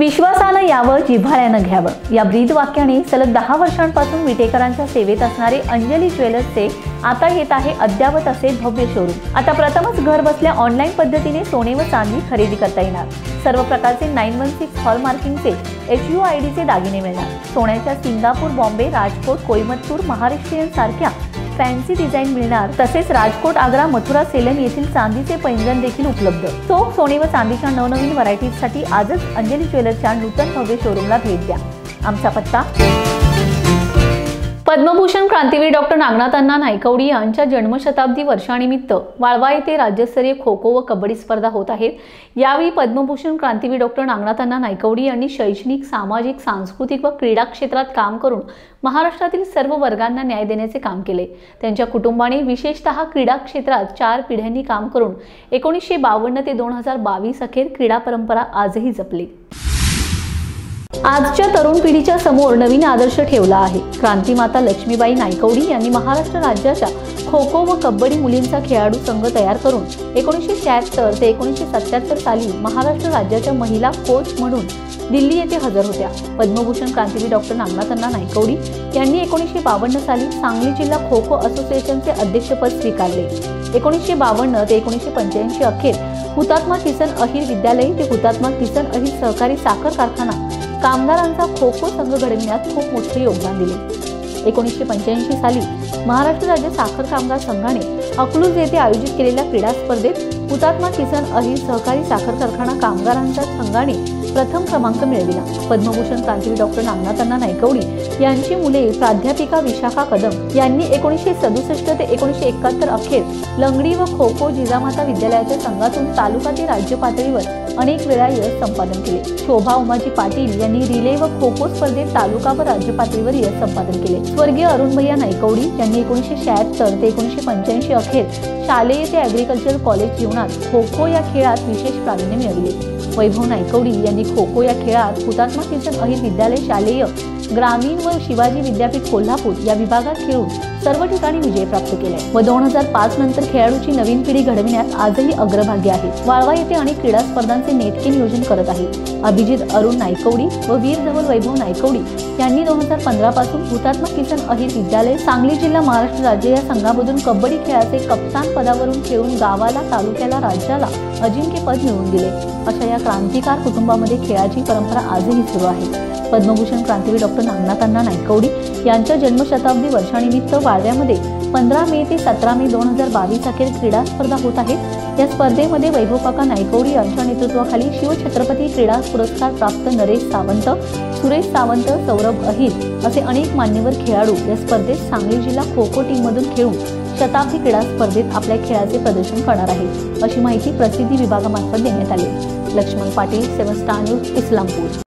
विश्वासानं यावं, जिव्हाळ्यानं घ्यावं या ब्रीद वाक्याने सलग 10 वर्षांपासून विटेकरांच्या सेवेत असणारे अंजली ज्वेलर्सचे आता येत आहे अद्यावत असे भव्य शोरूम। आता प्रथमच घर बसल्या ऑनलाईन पद्धतीने सोने व चांदी खरेदी करता येणार। सर्व प्रकारचे 916 हॉलमार्किंगचे HUID चे दागिने मिळणार। सोन्याच्या सिंगापूर, बॉम्बे, राजकोट, कोइंबतूर, महाराष्ट्रीयन सारख्या फॅन्सी डिझाइन मिळणार। तसेच राजकोट, आग्रा, मथुरा, सेलम येथील चांदीचे पैंजण देखील उपलब्ध। सोने व चांदीच्या नवनवीन व्हरायटीजसाठी आजच अंजली ज्वेलर्सच्या नूतन भव्य शोरूमला भेट द्या। आमचा पत्ता पद्मभूषण क्रांतीवीर डॉक्टर नागनाथ अण्णा नायकवडी यांच्या जन्मशताब्दी वर्षानिमित्त वाळवा येथे राज्यस्तरीय खो खो व कबड्डी स्पर्धा होत आहेत। यावेळी पद्मभूषण क्रांतीवीर डॉक्टर नागनाथ अण्णा नायकवडी यांनी शैक्षणिक, सामाजिक, सांस्कृतिक व क्रीडा क्षेत्रात काम करून महाराष्ट्रातील सर्व वर्गांना न्याय देण्याचे काम केले। त्यांच्या कुटुंबाने विशेषतः क्रीडा क्षेत्रात 4 पिढ्यांनी काम करून 1952 ते 2022 अखेर क्रीडा परंपरा आजही जपली। आजच्या तरुण पिढीच्या समोर नवीन आदर्श ठेवला आहे। क्रांतीमाता लक्ष्मीबाई नायकवडी यांनी महाराष्ट्र राज्याच्या खो खो व कबड्डी मुलींचा खेळाडू संघ तयार करून 1976 ते 1977 साली महाराष्ट्र राज्याच्या महिला कोच म्हणून दिल्ली येथे हजर होत्या। पद्मभूषण क्रांतीवीर डॉक्टर नागनाथ अण्णा नायकवडी यांनी 1952 साली सांगली जिल्हा खो खो असोसिएशनचे अध्यक्षपद स्वीकारले। 1952 ते 1985 अखेर हुतात्मा किसन अहिर विद्यालय ते हुतात्मा किसन अहिर सहकारी साखर कारखाना कामगारांचा खो खो संघ घडविण्यात खूप मोठे योगदान दिले। 1985 साली महाराष्ट्र राज्य साखर कामगार संघाने अकलूज येथे आयोजित केलेल्या क्रीडा स्पर्धेत हुतात्मा किसन अहिर सहकारी साखर कारखाना कामगारांच्या संघाने प्रथम क्रमांक मिळविला। पद्मभूषण क्रांतीवीर डॉक्टर नागनाथ अण्णा नायकवडी यांची मुले प्राध्यापिका विशाखा कदम यांनी 1967 ते 1971 अखेर लंगडी व खो खो जिजामाता विद्यालयाच्या संघातून तालुका ते राज्य पातळीवर अनेक वेळा यश संपादन केले। शोभा उमाजी पाटील यांनी रिले व खो खो स्पर्धेत तालुका व राज्य पातळीवर यश संपादन केले। स्वर्गीय अरुण भैया नायकवडी यांनी 1976 ते 1985 अखेर शालेय ते ॲग्रिकल्चर कॉलेज जीवनात खो खो या खेळात विशेष प्रावीण्य मिळविले। वैभव नायकवडी यांनी खो खो या खेळात हुतात्मा किसन अहिर विद्यालय शालेय, ग्रामीण व शिवाजी विद्यापीठ कोल्हापूर या विभागात खेळून सर्व ठिकाणी विजय प्राप्त केले व 2005 नंतर खेळाडूची नवीन पिढी घडविण्यात आजही अग्रभागी आहे। वाळवा येथे अनेक क्रीडा स्पर्धांचे नेटके नियोजन करत आहे। अभिजित अरुण नायकवडी व वीर धवल वैभव नायकवडी यांनी 2015 पासून हुतात्मा किसन अहिर विद्यालय, सांगली जिल्हा, महाराष्ट्र राज्य या संघामधून कबड्डी खेळाचे कप्तान पदावरून खेळून गावाला, तालुक्याला, राज्याला अजिंक्यपद मिळवून दिले। अशा या क्रांतिकार कुटुंबामध्ये खेळाची परंपरा आजही सुरू आहे। पद्मभूषण क्रांतीवीर डॉक्टर नागनाथ अण्णा नायकवडी यांच्या जन्मशताब्दी वर्षानिमित्त वाळव्यामध्ये 15 मे ते 17 मे 2022 अखेर क्रीडा स्पर्धा होत आहेत। या स्पर्धेमध्ये वैभव काका नायकवडी यांच्या नेतृत्वाखाली शिवछत्रपती क्रीडा पुरस्कार प्राप्त नरेश सावंत, सुरेश सावंत, सौरभ अहिर असे अनेक मान्यवर खेळाडू या स्पर्धेत सांगली जिल्हा खो खो टीम मधून खेळून शताब्दी क्रीडा स्पर्धेत आपल्या खेळाचे प्रदर्शन करणार आहेत, अशी माहिती प्रसिद्धी विभागामार्फत देण्यात आली। Laxman Patil, 7 star news, Islampur.